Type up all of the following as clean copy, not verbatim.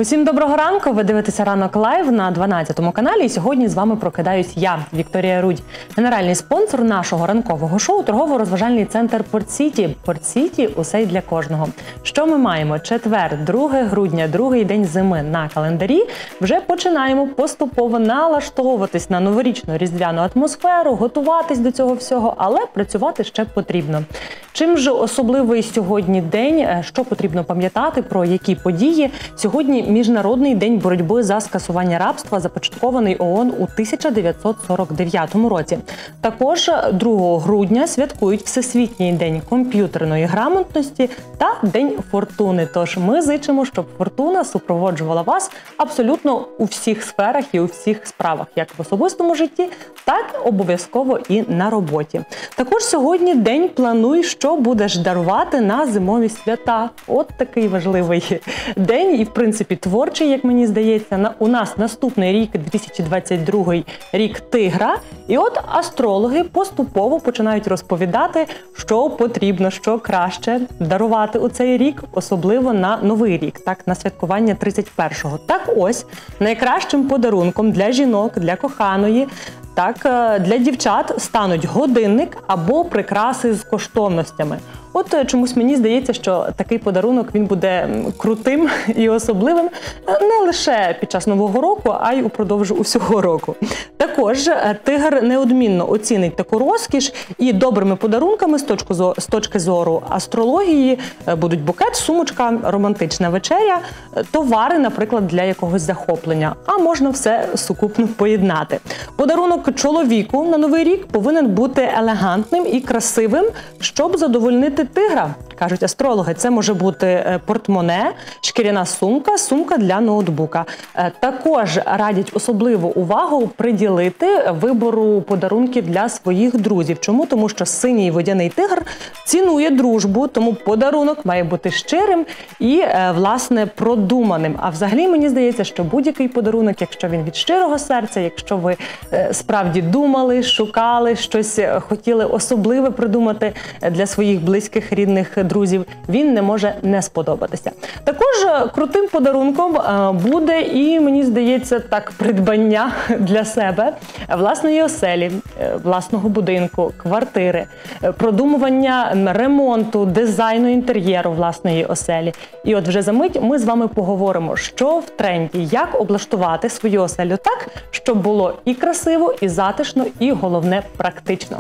Усім доброго ранку! Ви дивитеся «Ранок Лайв» на 12-му каналі. І сьогодні з вами прокидаюсь я, Вікторія Рудь. Генеральний спонсор нашого ранкового шоу – торгово-розважальний центр «Порт-Сіті». «Порт-Сіті» – усе й для кожного. Що ми маємо? Четвер, 2 грудня, другий день зими на календарі. Вже починаємо поступово налаштовуватись на новорічну різдвяну атмосферу, готуватись до цього всього, але працювати ще потрібно. Чим же особливий сьогодні день? Що потрібно пам'ятати? Про які події? Сьогодні Міжнародний день боротьби за скасування рабства, започаткований ООН у 1949 році. Також 2 грудня святкують Всесвітній день комп'ютерної грамотності та День фортуни. Тож ми зичимо, щоб фортуна супроводжувала вас абсолютно у всіх сферах і у всіх справах, як в особистому житті, так обов'язково і на роботі. Також сьогодні день «Плануй, що будеш дарувати на зимові свята». От такий важливий день і, в принципі, творчий, як мені здається. У нас наступний рік, 2022 рік Тигра. І от астрологи поступово починають розповідати, що потрібно, що краще дарувати у цей рік, особливо на Новий рік, так, на святкування 31-го. Так ось, найкращим подарунком для жінок, для коханої, так, для дівчат стануть годинник або прикраси з коштовностями. От чомусь мені здається, що такий подарунок він буде крутим і особливим не лише під час Нового року, а й упродовж усього року. Також тигр неодмінно оцінить таку розкіш, і добрими подарунками з точки зору астрології будуть букет, сумочка, романтична вечеря, товари, наприклад, для якогось захоплення. А можна все сукупно поєднати. Подарунок чоловіку на Новий рік повинен бути елегантним і красивим, щоб задовольнити тигра, кажуть астрологи. Це може бути портмоне, шкіряна сумка, сумка для ноутбука. Також радять особливу увагу приділити вибору подарунків для своїх друзів. Чому? Тому що синій водяний тигр цінує дружбу, тому подарунок має бути щирим і, власне, продуманим. А взагалі, мені здається, що будь-який подарунок, якщо він від щирого серця, якщо ви справді думали, шукали, щось хотіли особливе придумати для своїх близьких, рідних друзів, він не може не сподобатися. Також крутим подарунком буде і, мені здається, так, придбання для себе власної оселі, власного будинку, квартири, продумування ремонту, дизайну інтер'єру власної оселі. І от вже за мить ми з вами поговоримо, що в тренді, як облаштувати свою оселю так, щоб було і красиво, і затишно, і, головне, практично.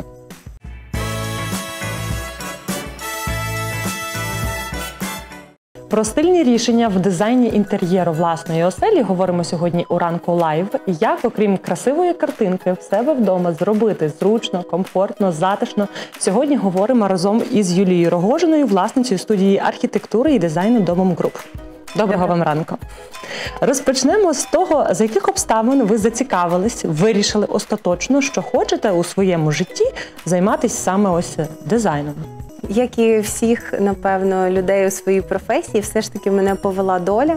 Про стильні рішення в дизайні інтер'єру власної оселі говоримо сьогодні у «Ранку Лайв». Як, окрім красивої картинки, в себе вдома зробити зручно, комфортно, затишно. Сьогодні говоримо разом із Юлією Рогожиною, власницею студії архітектури і дизайну «Домом Груп». Доброго вам ранку. Розпочнемо з того, за яких обставин ви зацікавились, вирішили остаточно, що хочете у своєму житті займатися саме ось дизайном. Як і всіх, напевно, людей у своїй професії, все ж таки мене повела доля.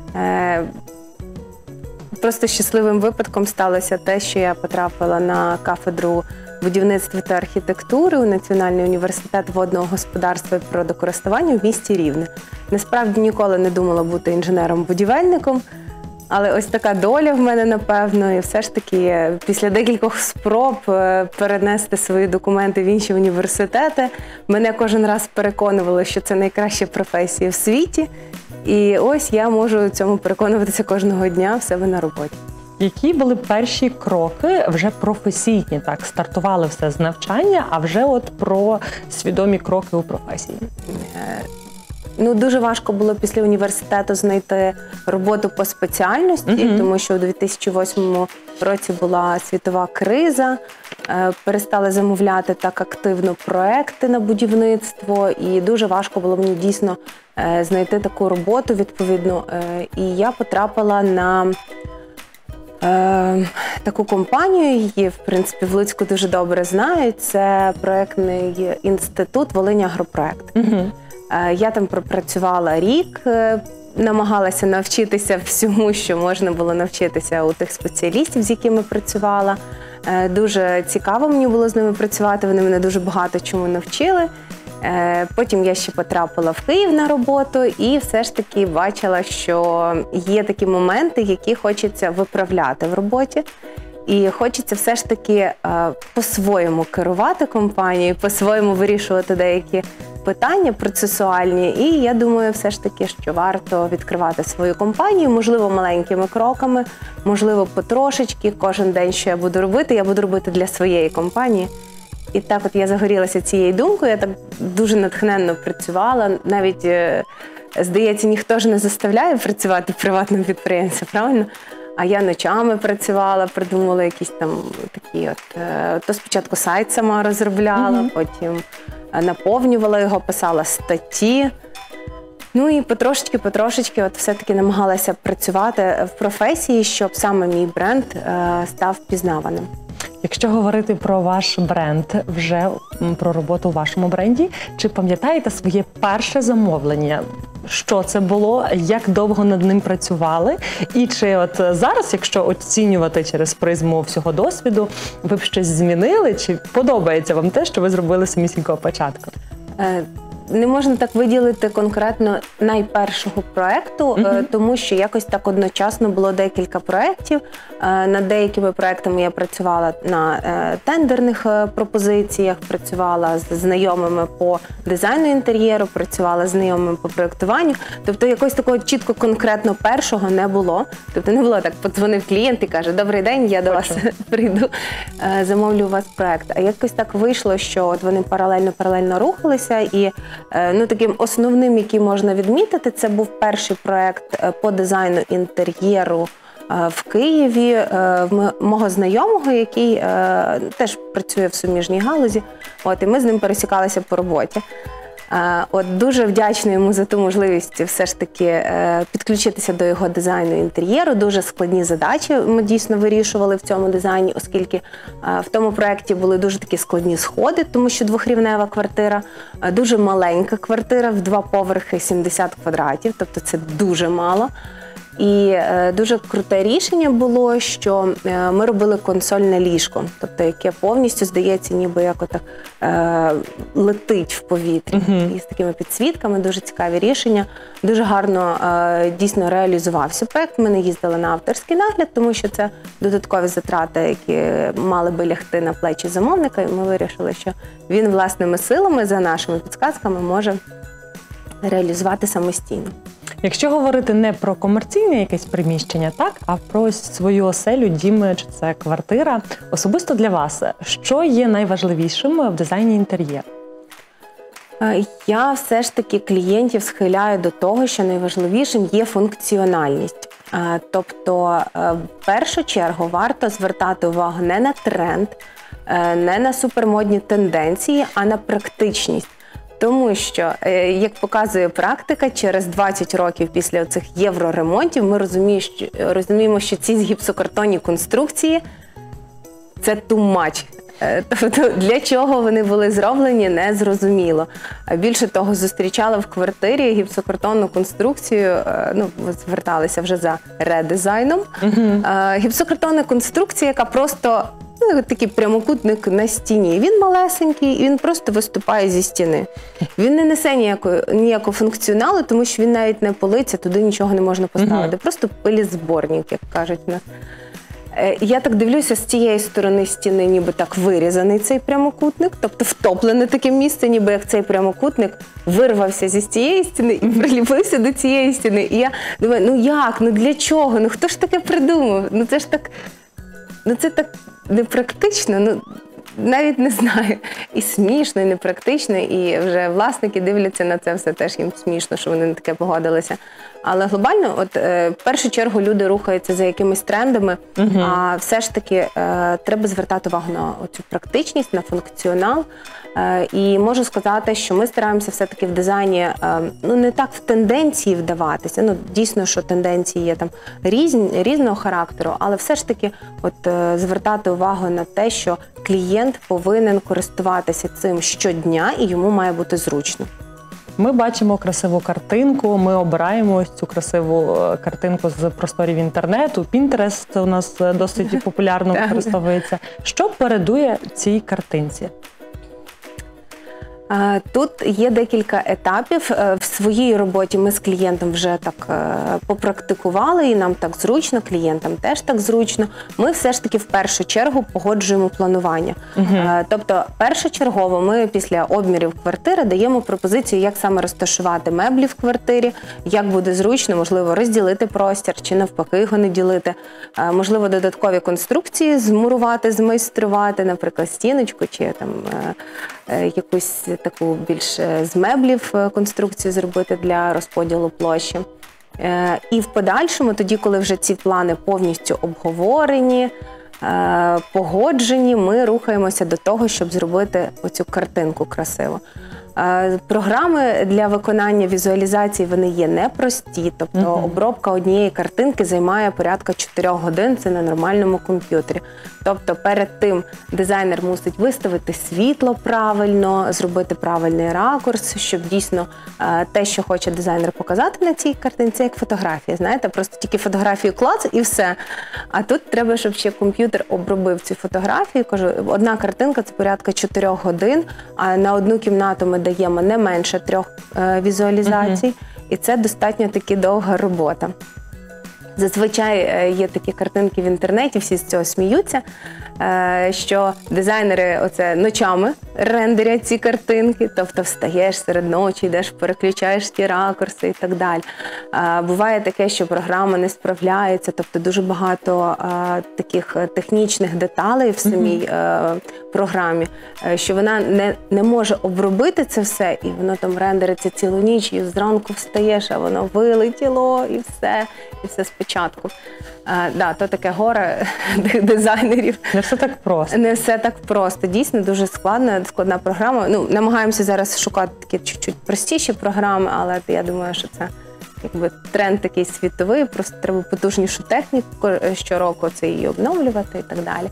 Просто щасливим випадком сталося те, що я потрапила на кафедру будівництва та архітектури у Національний університет водного господарства і природокористування в місті Рівне. Насправді ніколи не думала бути інженером-будівельником, але ось така доля в мене, напевно, і все ж таки після декількох спроб перенести свої документи в інші університети, мене кожен раз переконували, що це найкраща професія в світі. І ось я можу цьому переконуватися кожного дня в себе на роботі. Які були перші кроки вже професійні? Так, стартували все з навчання, а вже от про свідомі кроки у професії. Ну, дуже важко було після університету знайти роботу по спеціальності, тому що у 2008 році була світова криза, перестали замовляти так активно проекти на будівництво, і дуже важко було мені дійсно знайти таку роботу відповідно. І я потрапила на таку компанію, її, в принципі, в Луцьку дуже добре знають, це проєктний інститут «Волинь Агропроект». Я там пропрацювала рік, намагалася навчитися всьому, що можна було навчитися у тих спеціалістів, з якими працювала. Дуже цікаво мені було з ними працювати, вони мене дуже багато чому навчили. Потім я ще потрапила в Київ на роботу і все ж таки бачила, що є такі моменти, які хочеться виправляти в роботі. І хочеться все ж таки по-своєму керувати компанією, по-своєму вирішувати деякі питання процесуальні. І я думаю, все ж таки, що варто відкривати свою компанію, можливо, маленькими кроками, можливо, потрошечки. Кожен день, що я буду робити для своєї компанії. І так от я загорілася цією думкою, я так дуже натхненно працювала. Навіть, здається, ніхто ж не заставляє працювати приватним підприємцем, правильно? А я ночами працювала, придумала якісь там такі то спочатку сайт сама розробляла, потім наповнювала його, писала статті. Ну і потрошечки от все-таки намагалася працювати в професії, щоб саме мій бренд став впізнаваним. Якщо говорити про ваш бренд, вже про роботу у вашому бренді, чи пам'ятаєте своє перше замовлення? Що це було, як довго над ним працювали? І чи от зараз, якщо оцінювати через призму всього досвіду, ви б щось змінили? Чи подобається вам те, що ви зробили з самісінького початку? Не можна так виділити конкретно найпершого проєкту, тому що якось так одночасно було декілька проєктів. Над деякими проєктами я працювала на тендерних пропозиціях, працювала з знайомими по дизайну інтер'єру, працювала з знайомими по проєктуванню. Тобто якось такого чітко конкретно першого не було. Тобто не було так, подзвонив клієнт і каже: «Добрий день, я до вас прийду, замовлю у вас проєкт». А якось так вийшло, що от вони паралельно рухалися. І таким основним, який можна відмітити, це був перший проєкт по дизайну інтер'єру в Києві, мого знайомого, який теж працює в суміжній галузі. І ми з ним пересікалися по роботі. Дуже вдячна йому за ту можливість все ж таки підключитися до його дизайну інтер'єру. Дуже складні задачі ми дійсно вирішували в цьому дизайні, оскільки в тому проєкті були дуже такі складні сходи, тому що двохрівнева квартира, дуже маленька квартира в 2 поверхи 70 квадратів, тобто це дуже мало. І дуже круте рішення було, що ми робили консольне ліжко, тобто яке повністю, здається, ніби як отак летить в повітрі. І з такими підсвітками, дуже цікаві рішення. Дуже гарно дійсно реалізувався проєкт. Ми не їздили на авторський нагляд, тому що це додаткові затрати, які мали би лягти на плечі замовника. І ми вирішили, що він власними силами, за нашими підказками, може реалізувати самостійно. Якщо говорити не про комерційне якесь приміщення, так, а про свою оселю, дім, чи це квартира, особисто для вас, що є найважливішим в дизайні інтер'єру? Я все ж таки клієнтів схиляю до того, що найважливішим є функціональність. Тобто, в першу чергу, варто звертати увагу не на тренд, не на супермодні тенденції, а на практичність. Тому що, як показує практика, через 20 років після цих євроремонтів ми розуміємо, що ці гіпсокартонні конструкції – це too much. Тобто, для чого вони були зроблені, не зрозуміло. Більше того, зустрічала в квартирі гіпсокартонну конструкцію, зверталися вже за редизайном. Гіпсокартонна конструкція, яка просто такий прямокутник на стіні. Він малесенький, він просто виступає зі стіни. Він не несе ніякого функціоналу, тому що він навіть не политься, туди нічого не можна поставити. Просто пилізборник, як кажуть у нас. Я так дивлюся, з цієї сторони стіни ніби так вирізаний цей прямокутник, тобто втоплене таке місце, ніби як цей прямокутник вирвався зі цієї стіни і приліпився до цієї стіни. І я думаю, для чого? Хто ж таке придумав? Це ж так, це так непрактично, навіть не знаю. І смішно, і непрактично, і вже власники дивляться на це все, теж їм смішно, що вони на таке погодилися. Але глобально, в першу чергу, люди рухаються за якимись трендами, а все ж таки треба звертати увагу на цю практичність, на функціонал. І можу сказати, що ми стараємося все-таки в дизайні не так в тенденції вдаватися. Дійсно, що тенденції є там різного характеру, але все ж таки звертати увагу на те, що клієнт повинен користуватися цим щодня і йому має бути зручно. Ми бачимо красиву картинку, ми обираємо ось цю красиву картинку з просторів інтернету. Pinterest у нас досить популярно використовується. Що передує цій картинці? Тут є декілька етапів. В своїй роботі ми з клієнтом вже так попрактикували, і нам так зручно, клієнтам теж так зручно. Ми все ж таки в першу чергу погоджуємо планування. Тобто першочергово ми після обмірів квартири даємо пропозицію, як саме розташувати меблі в квартирі, як буде зручно, можливо, розділити простір чи навпаки його не ділити. Можливо, додаткові конструкції змурувати, змайструвати, наприклад, стіночку чи там якусь таку більш з меблів конструкцію зробити для розподілу площі. І в подальшому, тоді, коли вже ці плани повністю обговорені, погоджені, ми рухаємося до того, щоб зробити оцю картинку красиву. Програми для виконання візуалізації, вони є непрості, тобто обробка однієї картинки займає порядка 4 годин, це на нормальному комп'ютері. Тобто перед тим дизайнер мусить виставити світло правильно, зробити правильний ракурс, щоб дійсно те, що хоче дизайнер показати на цій картинці, як фотографія, знаєте, просто тільки фотографію клац і все. А тут треба, щоб ще комп'ютер обробив цю фотографію. Кажу, одна картинка – це порядка 4 годин, а на одну кімнату ми даємо не менше 3 візуалізацій, і це достатньо таки довга робота. Зазвичай є такі картинки в інтернеті, всі з цього сміються, що дизайнери оце ночами рендерять ці картинки, тобто встаєш серед ночі, йдеш, переключаєш ті ракурси і так далі. Буває таке, що програма не справляється, тобто дуже багато таких технічних деталей в самій програмі, що вона не може обробити це все, і воно там рендериться цілу ніч, і зранку встаєш, а воно вилетіло, і все спочатку. То таке горе дизайнерів. Не все так просто. Не все так просто. Дійсно, дуже складна програма. Намагаємося зараз шукати такі чуть-чуть простіші програми, але я думаю, що це якби тренд такий світовий, просто треба потужнішу техніку щороку це її обновлювати і так далі.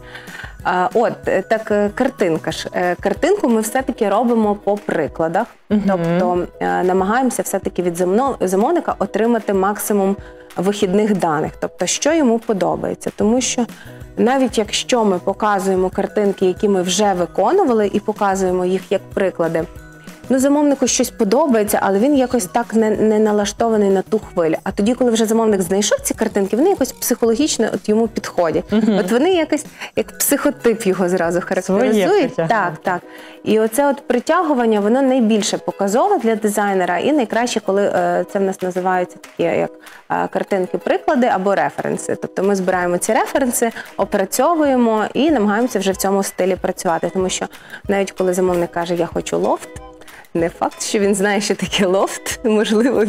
Картинка ж. Картинку ми все-таки робимо по прикладах, тобто намагаємося все-таки від замовника отримати максимум вихідних даних, тобто що йому подобається. Тому що навіть якщо ми показуємо картинки, які ми вже виконували, і показуємо їх як приклади, замовнику щось подобається, але він якось так не налаштований на ту хвилю. А тоді, коли вже замовник знайшов ці картинки, вони якось психологічно йому підходять. От вони якось, як психотип його зразу характеризують. Так. І оце притягування, воно найбільше показове для дизайнера, і найкраще, коли це в нас називаються такі, як картинки-приклади або референси. Тобто ми збираємо ці референси, опрацьовуємо і намагаємося вже в цьому стилі працювати. Тому що навіть коли замовник каже, я хочу лофт, не факт, що він знає, що таке лофт. Можливо,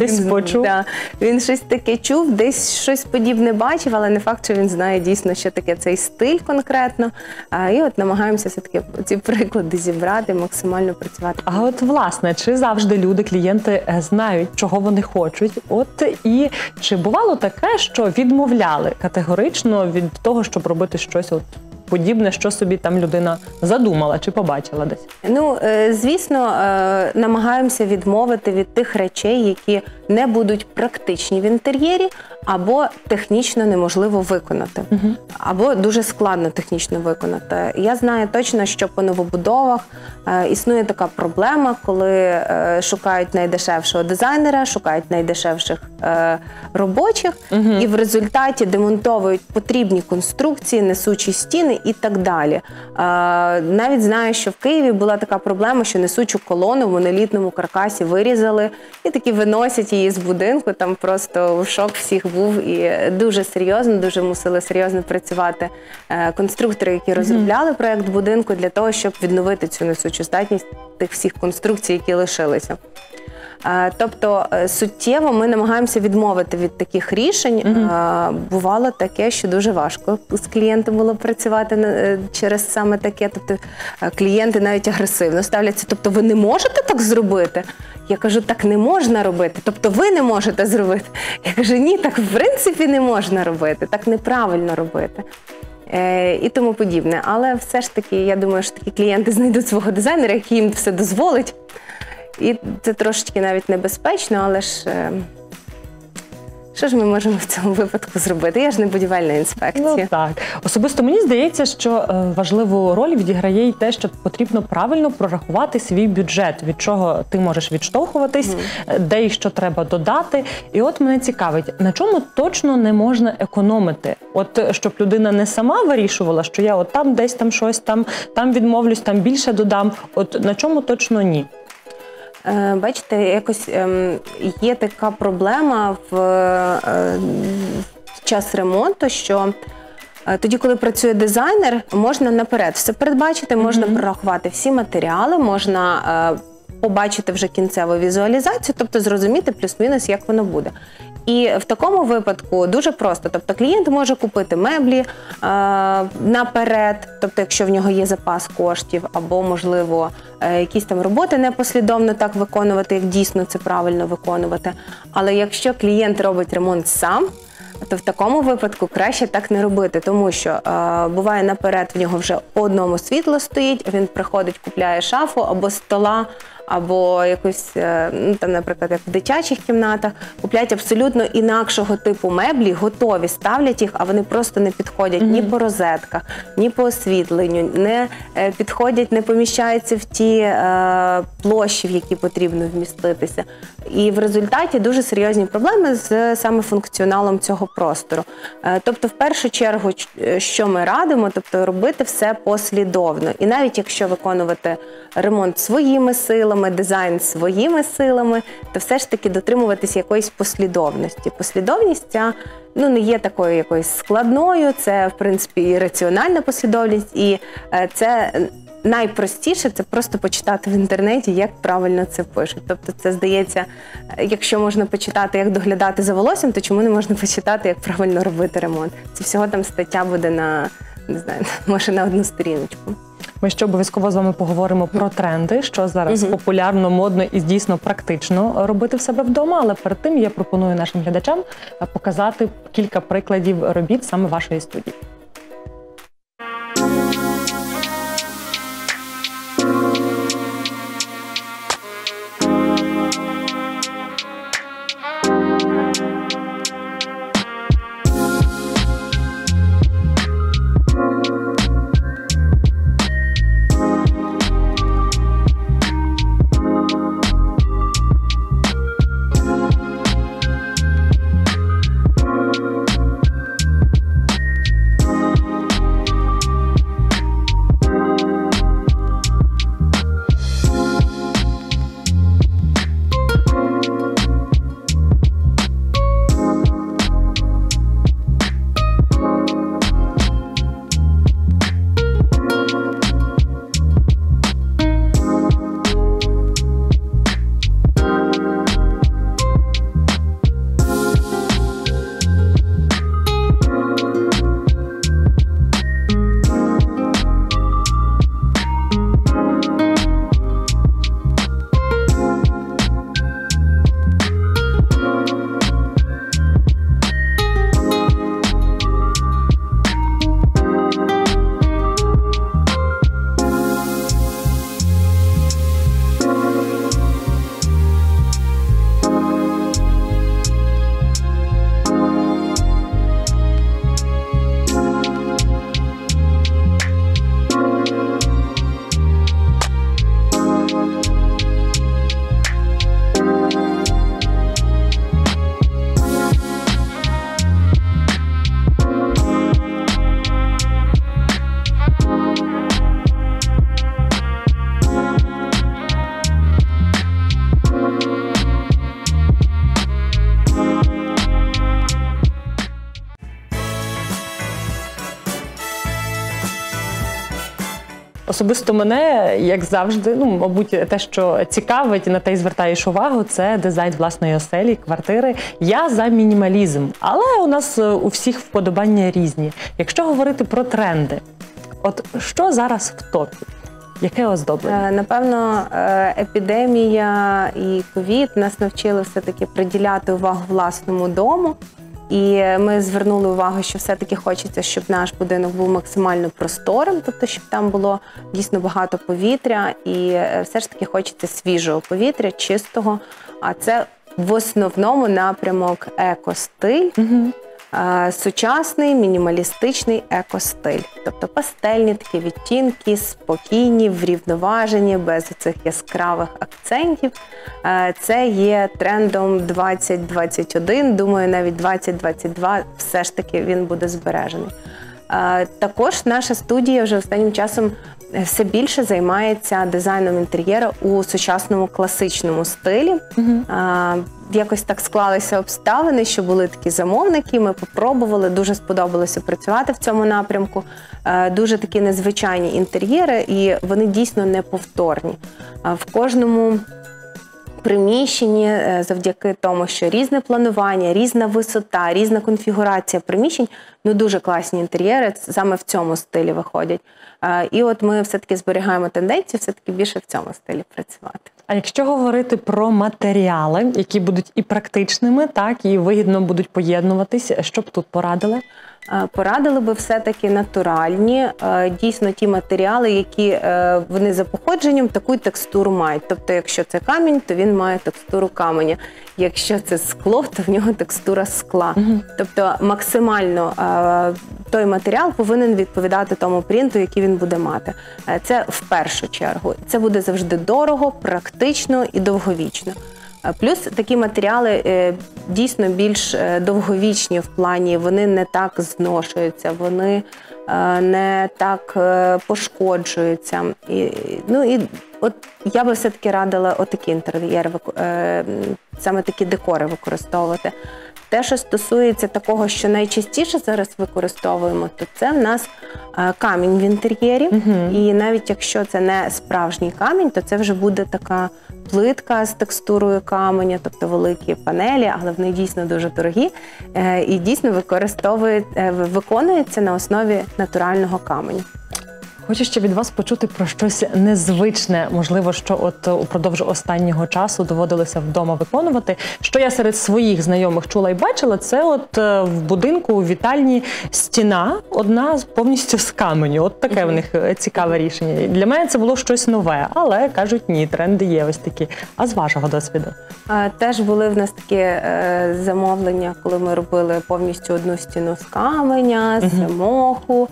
він щось таке чув, десь щось подібне бачив, але не факт, що він знає дійсно, що таке цей стиль конкретно. І намагаємося все-таки ці приклади зібрати, максимально працювати. А власне, чи завжди люди, клієнти знають, чого вони хочуть? І чи бувало таке, що відмовляли категорично від того, щоб робити щось подібне, що собі там людина задумала чи побачила десь? Звісно, намагаємося відмовити від тих речей, які не будуть практичні в інтер'єрі, або технічно неможливо виконати, або дуже складно технічно виконати. Я знаю точно, що по новобудовах існує така проблема, коли шукають найдешевшого дизайнера, шукають найдешевших робочих, і в результаті демонтовують потрібні конструкції, несучі стіни і так далі. Навіть знаю, що в Києві була така проблема, що несучу колону в монолітному каркасі вирізали і таки виносять її з будинку, там просто шок всіх був, і дуже серйозно, дуже мусили серйозно працювати конструктори, які розробляли проєкт будинку для того, щоб відновити цю несучу здатність тих всіх конструкцій, які лишилися. Тобто суттєво ми намагаємося відмовити від таких рішень. Бувало таке, що дуже важко з клієнтом було працювати через саме таке. Тобто клієнти навіть агресивно ставляться. Тобто ви не можете так зробити? Я кажу, так не можна робити. Тобто ви не можете зробити? Я кажу, ні, так в принципі не можна робити, так неправильно робити. І тому подібне. Але все ж таки, я думаю, що такі клієнти знайдуть свого дизайнера, який їм все дозволить. І це трошечки навіть небезпечно, але ж що ж ми можемо в цьому випадку зробити? Я ж не будівельна інспекція. Ну так. Особисто мені здається, що важливу роль відіграє й те, що потрібно правильно прорахувати свій бюджет, від чого ти можеш відштовхуватись, де і що треба додати. І от мене цікавить, на чому точно не можна економити? От щоб людина не сама вирішувала, що я от там десь там щось, там відмовлюсь, там більше додам. От на чому точно ні? Бачите, якось є така проблема в час ремонту, що тоді, коли працює дизайнер, можна наперед все передбачити, можна прорахувати всі матеріали, можна побачити вже кінцеву візуалізацію, тобто зрозуміти плюс-мінус, як воно буде. І в такому випадку дуже просто. Тобто клієнт може купити меблі наперед, тобто якщо в нього є запас коштів, або, можливо, якісь там роботи непослідовно так виконувати, як дійсно це правильно виконувати. Але якщо клієнт робить ремонт сам, то в такому випадку краще так не робити, тому що буває наперед в нього вже по одному світло стоїть, він приходить, купляє шафу або стола, або якусь, ну, там, наприклад, як в дитячих кімнатах, купляють абсолютно інакшого типу меблі, готові, ставлять їх, а вони просто не підходять ні по розетках, ні по освітленню, не підходять, не поміщаються в ті площі, в які потрібно вміститися. І в результаті дуже серйозні проблеми з саме функціоналом цього простору. Тобто, в першу чергу, що ми радимо, тобто робити все послідовно. І навіть якщо виконувати ремонт своїми силами, дизайн своїми силами, то все ж таки дотримуватись якоїсь послідовності. Послідовність ця, ну, не є такою якоюсь складною, це, в принципі, і раціональна послідовність, і це найпростіше – це просто почитати в інтернеті, як правильно це пишуть. Тобто це, здається, якщо можна почитати, як доглядати за волоссям, то чому не можна почитати, як правильно робити ремонт? Це всього там стаття буде на, не знаю, може на одну сторіночку. Ми ще обов'язково з вами поговоримо про тренди, що зараз популярно, модно і дійсно практично робити в себе вдома. Але перед тим я пропоную нашим глядачам показати кілька прикладів робіт саме вашої студії. Особисто мене, як завжди, ну, мабуть, те, що цікавить, на те й звертаєш увагу, це дизайн власної оселі, квартири. Я за мінімалізм, але у нас у всіх вподобання різні. Якщо говорити про тренди, от що зараз в топі? Яке оздоблення? Напевно, епідемія і ковід нас навчили все-таки приділяти увагу власному дому. І ми звернули увагу, що все-таки хочеться, щоб наш будинок був максимально просторим, тобто щоб там було дійсно багато повітря, і все ж таки хочеться свіжого повітря, чистого. А це в основному напрямок екостиль. Сучасний, мінімалістичний екостиль. Тобто пастельні такі відтінки, спокійні, врівноважені, без цих яскравих акцентів. Це є трендом 2021, думаю, навіть 2022 все ж таки він буде збережений. Також наша студія вже останнім часом все більше займається дизайном інтер'єру у сучасному класичному стилі. Якось так склалися обставини, що були такі замовники, ми попробували, дуже сподобалося працювати в цьому напрямку. Дуже такі незвичайні інтер'єри, і вони дійсно неповторні. В кожному приміщенні, завдяки тому, що різне планування, різна висота, різна конфігурація приміщень, дуже класні інтер'єри саме в цьому стилі виходять. І от ми все-таки зберігаємо тенденцію все-таки більше в цьому стилі працювати. А якщо говорити про матеріали, які будуть і практичними, так, і вигідно будуть поєднуватись, що б тут порадили? Порадили би все-таки натуральні, дійсно ті матеріали, які вони за походженням таку текстуру мають. Тобто, якщо це камінь, то він має текстуру каменя. Якщо це скло, то в нього текстура скла. Тобто максимально той матеріал повинен відповідати тому принту, який він буде мати. Це в першу чергу. Це буде завжди дорого, практично і довговічно. Плюс такі матеріали дійсно більш довговічні в плані, вони не так зношуються, вони не так пошкоджуються. І от я би все-таки радила отакі інтер'єри, саме такі декори використовувати. Те, що стосується такого, що найчастіше зараз використовуємо, то це в нас камінь в інтер'єрі. І навіть якщо це не справжній камінь, то це вже буде така плитка з текстурою каменя, тобто великі панелі, але вони дійсно дуже дорогі і дійсно виконуються на основі натурального каменю. Хочу ще від вас почути про щось незвичне, можливо, що от упродовж останнього часу доводилося вдома виконувати. Що я серед своїх знайомих чула і бачила, це от в будинку у вітальні стіна одна повністю з каменю. От таке в них цікаве рішення. Для мене це було щось нове, але кажуть, ні, тренди є ось такі. А з вашого досвіду? Теж були в нас такі замовлення, коли ми робили повністю одну стіну з каменя, з моху,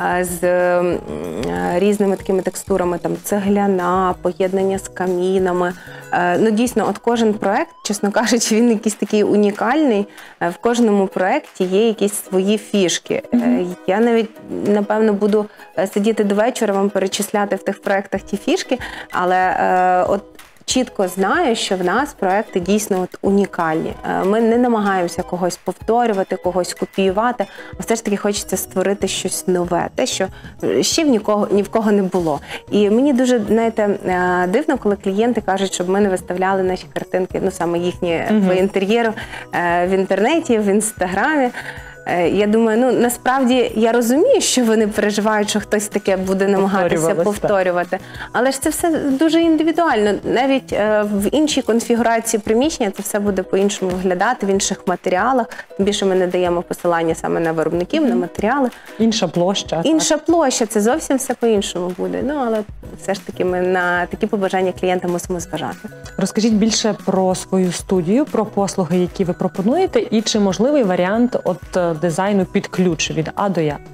з різними такими текстурами, там цегляна, поєднання з камінами. Дійсно, от кожен проект, чесно кажучи, він якийсь такий унікальний. В кожному проекті є якісь свої фішки. Я навіть, напевно, буду сидіти до вечора, вам перечисляти в тих проектах ті фішки, але от чітко знаю, що в нас проекти дійсно от унікальні. Ми не намагаємося когось повторювати, когось копіювати, а все ж таки хочеться створити щось нове, те, що ще ні в кого не було. І мені дуже, знаєте, дивно, коли клієнти кажуть, щоб ми не виставляли наші картинки, саме їхні по інтер'єру в інтернеті, в інстаграмі. Я думаю, насправді я розумію, що вони переживають, що хтось таке буде намагатися повторювати. Але ж це все дуже індивідуально. Навіть в іншій конфігурації приміщення це все буде по-іншому виглядати, в інших матеріалах. Тим більше ми не даємо посилання саме на виробників, на матеріали. Інша площа. Інша площа, це зовсім все по-іншому буде. Але все ж таки ми на такі побажання клієнта мусимо зважати. Розкажіть більше про свою студію, про послуги, які ви пропонуєте, і чи можливий варіант дизайну під ключ від А до Я?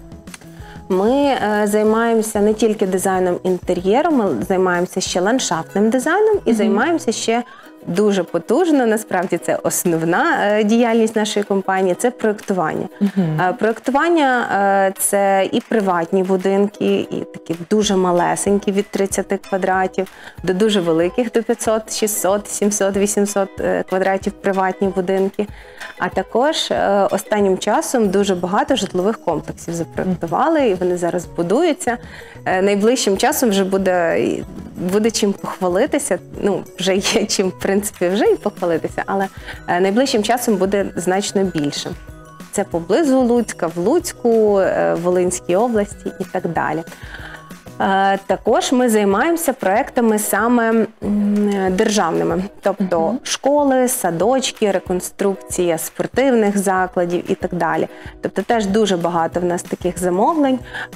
Ми займаємося не тільки дизайном інтер'єру, ми займаємося ще ландшафтним дизайном і займаємося ще дуже потужно, насправді це основна діяльність нашої компанії, це проєктування. Проєктування – це і приватні будинки, і такі дуже малесенькі від 30 квадратів, до дуже великих, до 500, 600, 700, 800 квадратів приватні будинки. А також останнім часом дуже багато житлових комплексів запроєктували, і вони зараз будуються. Найближчим часом вже буде чим похвалитися, вже є чим, в принципі, вже і похвалитися, але найближчим часом буде значно більше. Це поблизу Луцька, в Луцьку, в Волинській області і так далі. Також ми займаємося проектами саме державними, тобто школи, садочки, реконструкція спортивних закладів і так далі. Тобто теж дуже багато в нас таких замовлень.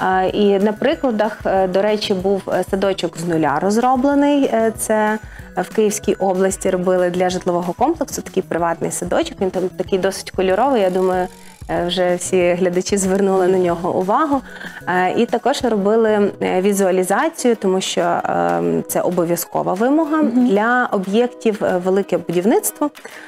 І на прикладах, до речі, був садочок з нуля розроблений. Це в Київській області робили для житлового комплексу такий приватний садочок. Він там такий досить кольоровий, я думаю, вже всі глядачі звернули на нього увагу. І також робили візуалізацію, тому що це обов'язкова вимога для об'єктів велике будівництво.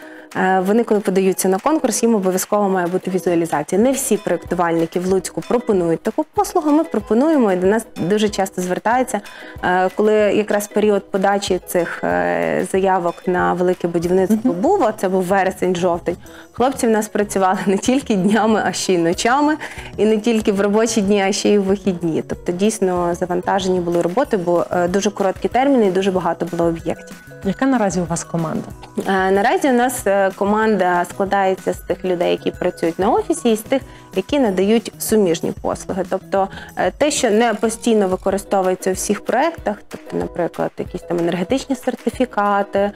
Вони, коли подаються на конкурс, їм обов'язково має бути візуалізація. Не всі проєктувальники в Луцьку пропонують таку послугу, ми пропонуємо, і до нас дуже часто звертаються, коли якраз період подачі цих заявок на велике будівництво був, а це був вересень-жовтень, хлопці в нас працювали не тільки днями, а ще й ночами, і не тільки в робочі дні, а ще й в вихідні. Тобто дійсно завантажені були роботи, бо дуже короткі терміни і дуже багато було об'єктів. Яка наразі у вас команда? Наразі у нас команда складається з тих людей, які працюють на офісі, і з тих, які надають суміжні послуги. Тобто те, що не постійно використовується у всіх проєктах, тобто, наприклад, якісь там енергетичні сертифікати,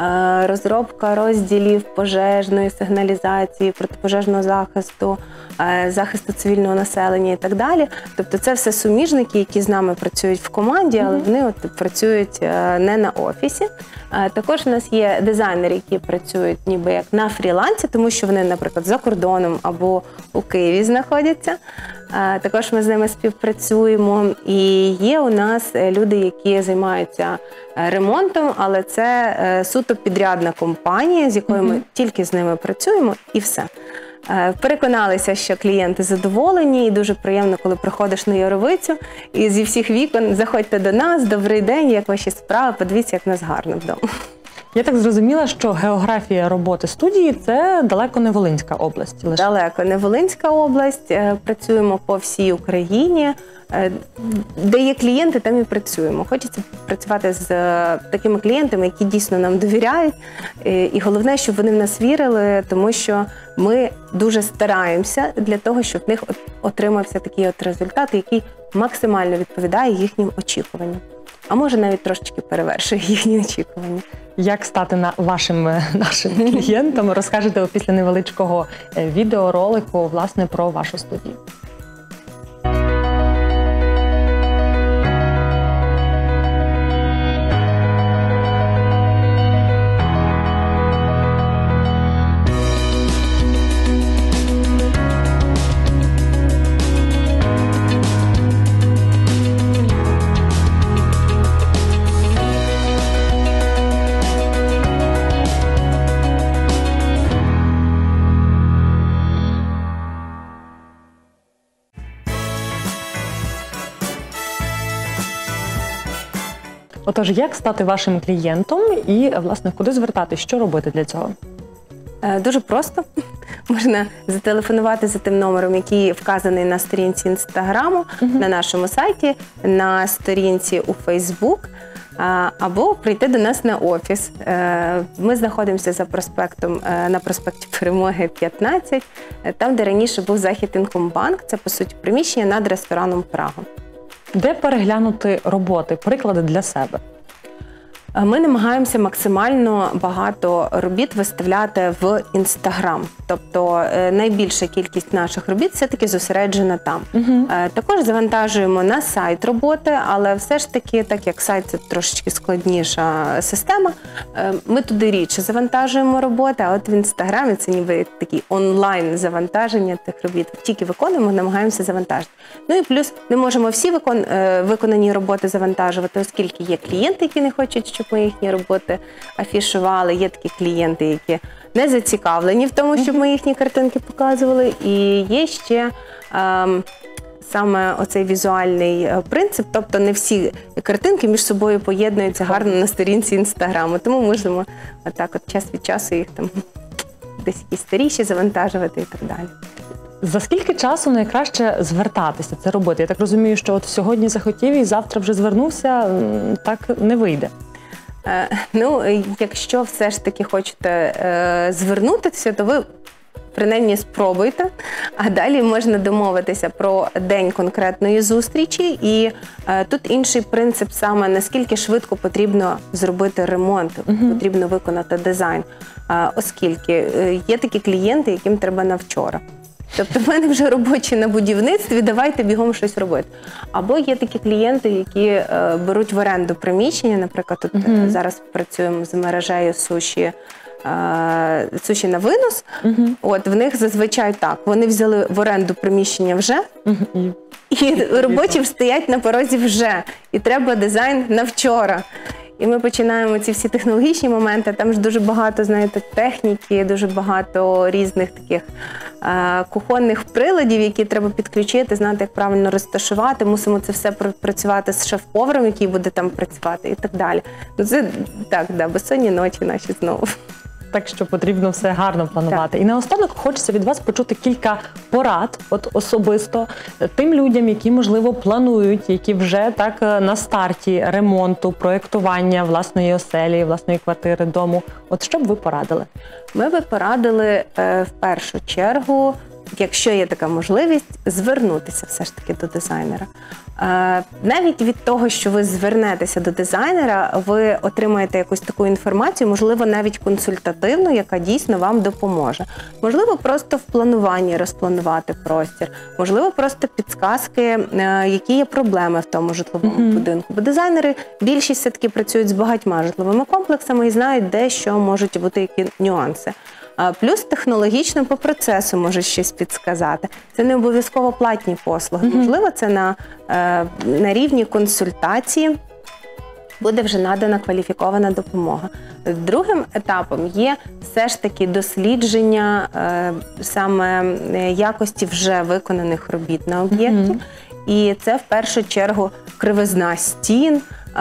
розробка розділів пожежної сигналізації, протипожежного захисту, захисту цивільного населення і так далі. Тобто це все суміжники, які з нами працюють в команді, але вони працюють не на офісі. Також у нас є дизайнери, які працюють ніби як на фрілансі, тому що вони, наприклад, за кордоном або у Києві знаходяться. Також ми з ними співпрацюємо. І є у нас люди, які займаються ремонтом, але це суто підрядна компанія, з якою ми тільки з ними працюємо, і все. Переконалися, що клієнти задоволені, і дуже приємно, коли приходиш на Яровицю і зі всіх вікон заходьте до нас, добрий день, як ваші справи, подивіться, як в нас гарно вдома. Я так зрозуміла, що географія роботи студії – це далеко не Волинська область. Лише. Далеко не Волинська область, працюємо по всій Україні. Де є клієнти, там і працюємо. Хочеться працювати з такими клієнтами, які дійсно нам довіряють. І головне, щоб вони в нас вірили, тому що ми дуже стараємося для того, щоб в них отримався такий от результат, який максимально відповідає їхнім очікуванням. А може навіть трошечки перевершує їхні очікування. Як стати нашим клієнтом, розкажете після невеличкого відеоролику, власне, про вашу студію. Отож, як стати вашим клієнтом і, власне, куди звертатись, що робити для цього? Дуже просто. Можна зателефонувати за тим номером, який вказаний на сторінці Інстаграму, на нашому сайті, на сторінці у Фейсбук, або прийти до нас на офіс. Ми знаходимося на проспекті Перемоги 15, там, де раніше був Західінкомбанк. Це, по суті, приміщення над рестораном «Прага». Де переглянути роботи, приклади для себе? Ми намагаємося максимально багато робіт виставляти в Інстаграм. Тобто найбільша кількість наших робіт все-таки зосереджена там. Також завантажуємо на сайт роботи, але все ж таки, так як сайт – це трошечки складніша система, ми туди рідше завантажуємо роботи, а от в Інстаграмі це ніби такий онлайн завантаження тих робіт. Тільки виконуємо, намагаємося завантажити. Ну і плюс не можемо всі виконані роботи завантажувати, оскільки є клієнти, які не хочуть, щоб ми їхні роботи афішували. Є такі клієнти, які не зацікавлені в тому, щоб ми їхні картинки показували. І є ще саме оцей візуальний принцип, тобто не всі картинки між собою поєднуються гарно на сторінці Інстаграму. Тому можемо отак от час від часу їх там десь якісь старіші завантажувати і так далі. За скільки часу найкраще звертатися, це робити? Я так розумію, що от сьогодні захотів і завтра вже звернувся, так не вийде. Ну, якщо все ж таки хочете звернутися, то ви принаймні спробуйте, а далі можна домовитися про день конкретної зустрічі. І тут інший принцип саме, наскільки швидко потрібно зробити ремонт, потрібно виконати дизайн. Оскільки є такі клієнти, яким треба на вчора. Тобто в мене вже робочі на будівництві, давайте бігом щось робити. Або є такі клієнти, які беруть в оренду приміщення, наприклад, тут зараз працюємо з мережею суші на винос. От в них зазвичай так, вони взяли в оренду приміщення вже, і робочі стоять на порозі вже, і треба дизайн на вчора. І ми починаємо ці всі технологічні моменти, там ж дуже багато, знаєте, техніки, дуже багато різних таких кухонних приладів, які треба підключити, знати, як правильно розташувати. Мусимо це все працювати з шеф-поваром, який буде там працювати і так далі. Ну це так, да, безсонні ночі наші знову. Так що потрібно все гарно планувати. Так. І наостанок хочеться від вас почути кілька порад, от особисто тим людям, які, можливо, планують, які вже так на старті ремонту, проєктування власної оселі, власної квартири, дому. От що б ви порадили? Ми би порадили в першу чергу, якщо є така можливість, звернутися все ж таки до дизайнера. Навіть від того, що ви звернетеся до дизайнера, ви отримаєте якусь таку інформацію, можливо, навіть консультативну, яка дійсно вам допоможе. Можливо, просто в плануванні розпланувати простір, можливо, просто підсказки, які є проблеми в тому житловому будинку. Бо дизайнери більшість все-таки працюють з багатьма житловими комплексами і знають, де що можуть бути які нюанси. Плюс технологічно по процесу може щось підсказати. Це не обов'язково платні послуги. Можливо, це на рівні консультації буде вже надана кваліфікована допомога. Другим етапом є все ж таки дослідження саме якості вже виконаних робіт на об'єкті. І це в першу чергу кривизна стін,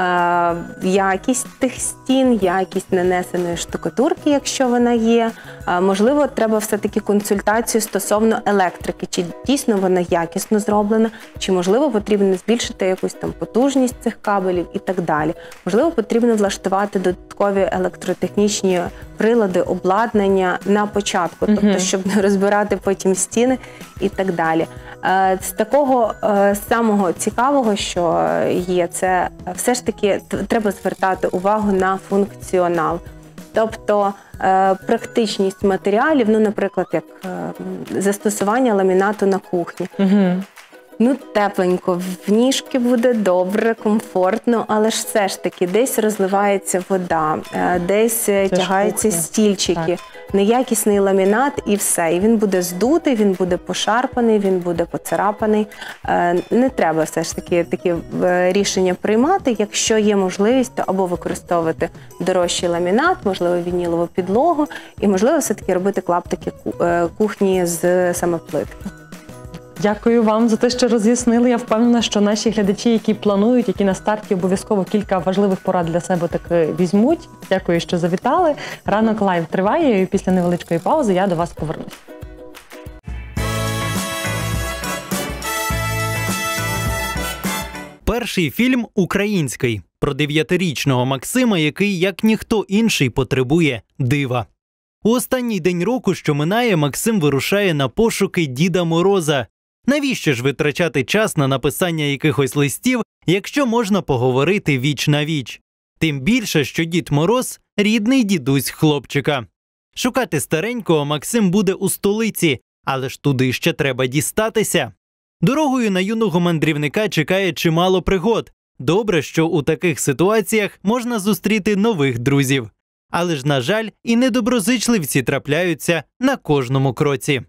якість тих стін, якість нанесеної штукатурки, якщо вона є. Можливо, треба все-таки консультацію стосовно електрики, чи дійсно вона якісно зроблена, чи, можливо, потрібно збільшити якусь там потужність цих кабелів і так далі. Можливо, потрібно влаштувати додаткові електротехнічні прилади, обладнання на початку, тобто, щоб не розбирати потім стіни і так далі. З такого самого цікавого, що є, це все ж таки треба звертати увагу на функціонал. Тобто практичність матеріалів, ну, наприклад, як застосування ламінату на кухні. Ну, тепленько, в ніжки буде добре, комфортно, але ж все ж таки десь розливається вода, десь тягаються стільчики. Так. Неякісний ламінат і все. І він буде здутий, він буде пошарпаний, він буде поцарапаний. Не треба все ж таки такі рішення приймати. Якщо є можливість, то або використовувати дорожчий ламінат, можливо, вінілову підлогу, і, можливо, все-таки робити клаптики кухні з саме плитки. Дякую вам за те, що роз'яснили. Я впевнена, що наші глядачі, які планують, які на старті обов'язково кілька важливих порад для себе так візьмуть. Дякую, що завітали. Ранок лайв триває, і після невеличкої паузи я до вас повернусь. Перший фільм український про 9-річного Максима, який, як ніхто інший, потребує дива. У останній день року, що минає, Максим вирушає на пошуки Діда Мороза. Навіщо ж витрачати час на написання якихось листів, якщо можна поговорити віч на віч? Тим більше, що Дід Мороз – рідний дідусь хлопчика. Шукати старенького Максим буде у столиці, але ж туди ще треба дістатися. Дорогою на юного мандрівника чекає чимало пригод. Добре, що у таких ситуаціях можна зустріти нових друзів. Але ж, на жаль, і недоброзичливці трапляються на кожному кроці.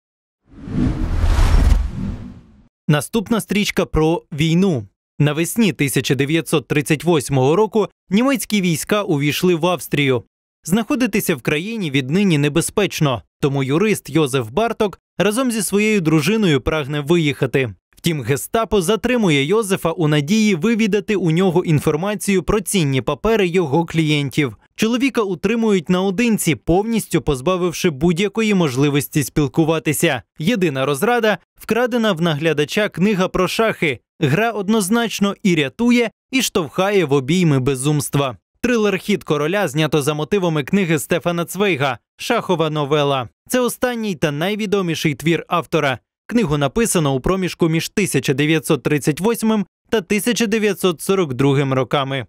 Наступна стрічка про війну. Навесні 1938 року німецькі війська увійшли в Австрію. Знаходитися в країні віднині небезпечно, тому юрист Йозеф Барток разом зі своєю дружиною прагне виїхати. Втім, гестапо затримує Йозефа у надії вивідати у нього інформацію про цінні папери його клієнтів. Чоловіка утримують наодинці, повністю позбавивши будь-якої можливості спілкуватися. Єдина розрада – вкрадена в наглядача книга про шахи. Гра однозначно і рятує, і штовхає в обійми безумства. Трилер-хіт «Короля» знято за мотивами книги Стефана Цвейга «Шахова новела». Це останній та найвідоміший твір автора. Книгу написано у проміжку між 1938 та 1942 роками.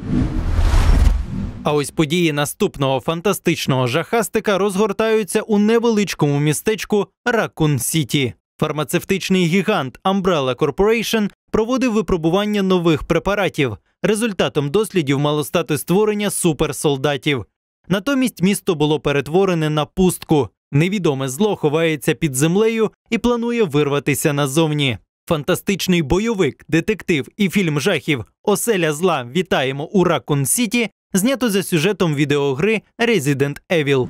А ось події наступного фантастичного жахастика розгортаються у невеличкому містечку Ракун-Сіті. Фармацевтичний гігант Umbrella Corporation проводив випробування нових препаратів. Результатом дослідів мало стати створення суперсолдатів. Натомість місто було перетворене на пустку. Невідоме зло ховається під землею і планує вирватися назовні. Фантастичний бойовик, детектив і фільм жахів «Оселя зла. Вітаємо у Ракун-Сіті» знято за сюжетом відеогри Resident Evil.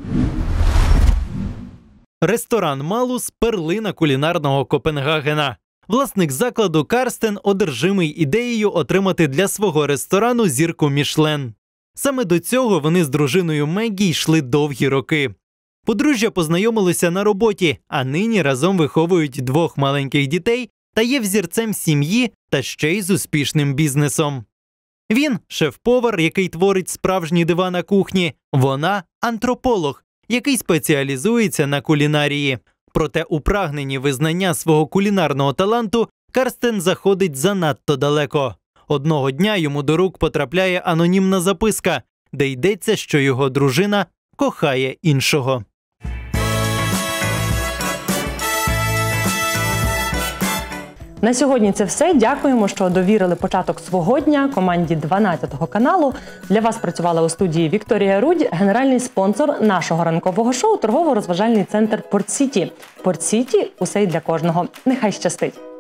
Ресторан «Малус» – перлина кулінарного Копенгагена. Власник закладу Карстен одержимий ідеєю отримати для свого ресторану зірку Мішлен. Саме до цього вони з дружиною Меггі йшли довгі роки. Подружжя познайомилися на роботі, а нині разом виховують 2 маленьких дітей та є взірцем сім'ї та ще й з успішним бізнесом. Він – шеф-повар, який творить справжні дива на кухні. Вона – антрополог, який спеціалізується на кулінарії. Проте у прагненні визнання свого кулінарного таланту Карстен заходить занадто далеко. Одного дня йому до рук потрапляє анонімна записка, де йдеться, що його дружина кохає іншого. На сьогодні це все. Дякуємо, що довірили початок свого дня команді 12-го каналу. Для вас працювала у студії Вікторія Рудь, генеральний спонсор нашого ранкового шоу – торгово-розважальний центр «Порт Сіті». «Порт Сіті» – усе й для кожного. Нехай щастить!